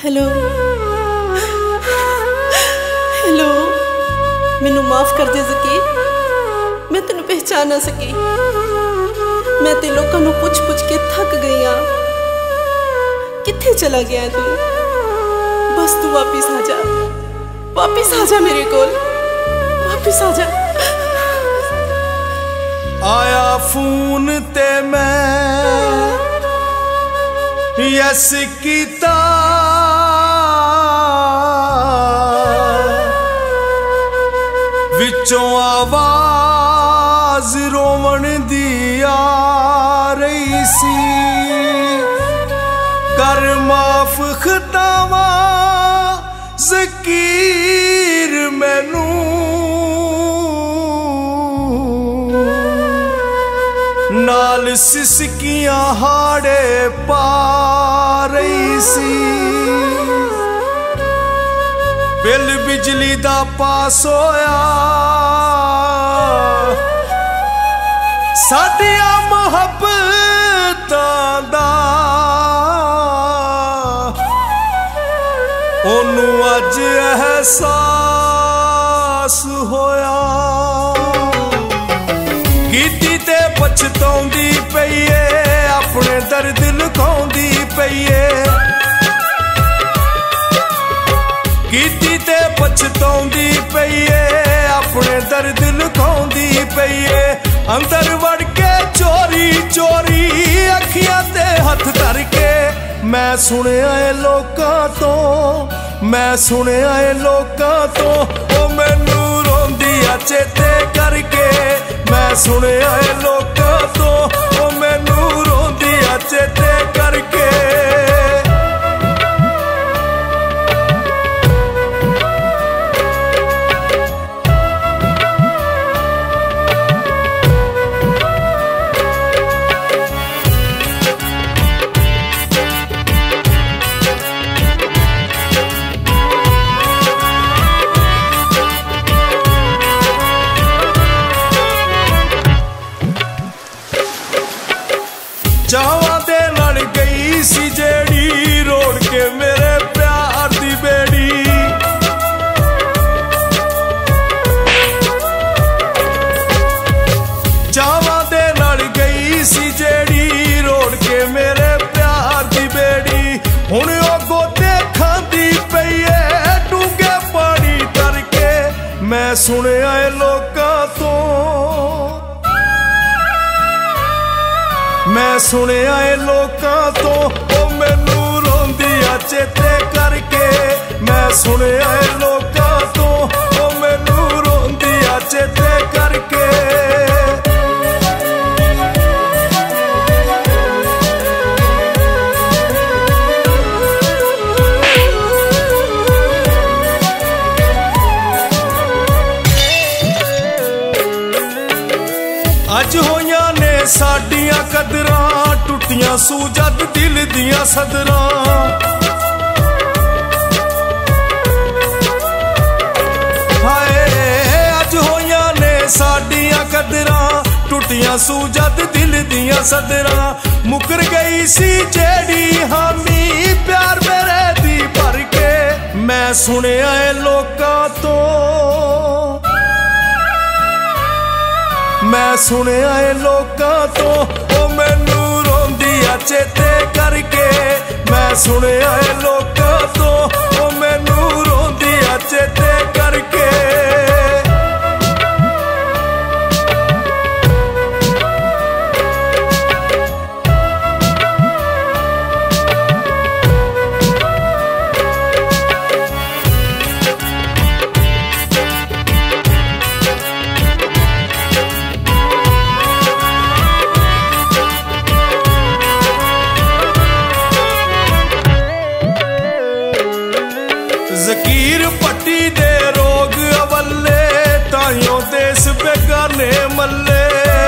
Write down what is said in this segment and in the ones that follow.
Hello hello, मैनू माफ कर दे सकी, मैं तेन पहचान ना सकी। मैं ते लोगों को पुछ पुछ के थक गई हाँ। कित्थे चला गया तू? बस तू वापिस आ जा, वापिस आ जा मेरे कोल, वापिस आ जा। आया फोन ते मैं यस कीता, विचों आवाज रोवण दी आ रही सी। कर माफ खतावा ज़कीर मैनू, नाल सिसकियां हाड़े पा रही सी। बिल बिजली दा पास होया, साडिया मुहब्बतां दा ओनू अज एहसास होया। कीती ते पछताउंदी पई ए, अपने दर्द लुकाउंदी पई ए। कीती ते पछताउंदी पई ए, अपने दर्द लुकाउंदी पई ए। अंदर वड़ के चोरी चोरी अखियां ते हथ करके मैं सुनिया ए लोकां तो, मैं सुनिया ए लोकां तो। ओ मैनू रोंदी आ चेते करके मैं सुनिया ए लोकां तो। ओ मैनू रोंदी आ चेते करके। चावां दे नाल गई सी जेड़ी, रोड़ के मेरे प्यार दी बेड़ी। चावां दे नाल गई सी जेड़ी, रोड़ के मेरे प्यार दी बेड़ी। हुण ओ गोते खांदी पई ए, डूंगे पानी करके मैं सुनिया ए लोकां तो, मैं सुनिया ए लोकां तो। ओ मैनू रोंदी आ चेते करके मैं सुनिया ए लोकां तो। ओ मैनू रोंदी आ चेते करके। अज होइयां ने साडियां कदरां, टुटियां सूजद दिल दियां सदरां। हाय अज होइयां ने साडियां कदरां, टुटियां सूजद दिल दियां सदरां। मुकर गई सी जेड़ी हामी, प्यार मेरे दी भर के मैं सुनिया ए लोकां तो, मैं सुनिया ए लोकां तो। ओ मैनू रोंदी आ चेते करके मैं सुनिया ए लोकां तो। ओ मैनू रोंदी आ चेते करके। ज़कीर पट्टी दे रोग अवल्ले, ताइयों देश बेगाने मल्ले।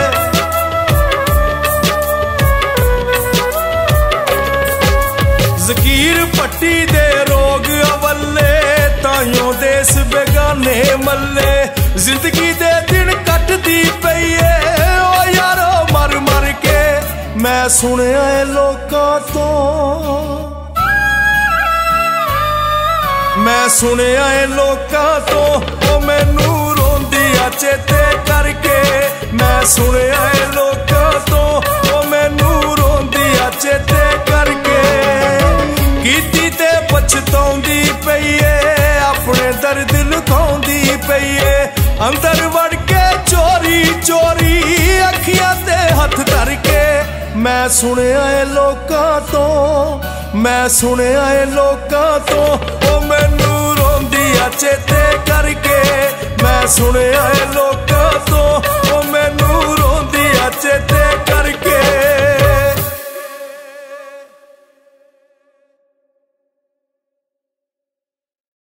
ज़कीर पट्टी दे रोग अवल्ले, ताइयों देश बेगाने मल्ले। जिंदगी दे दिन कटदी पई ए, ओ यारो मर मर के मैं सुनिया ए लोकां तो। मैं सुनिया ए लोकां तो ओ मैनू रोंदी आ चेते करके। मैं सुनिया ए लोकां तो ओ मैनू रोंदी आ चेते करके। कीती ते पछताउंदी पई ए अपने दर्द लुकाउंदी पई ए। अंदर वड़ के चोरी चोरी अखियां ते हथ धर के। मैं सुनिया ए लोकां तो, मैं सुनिया ए लोकां तो ओ मैनू रोंदी आ चेते करके। मैं सुनिया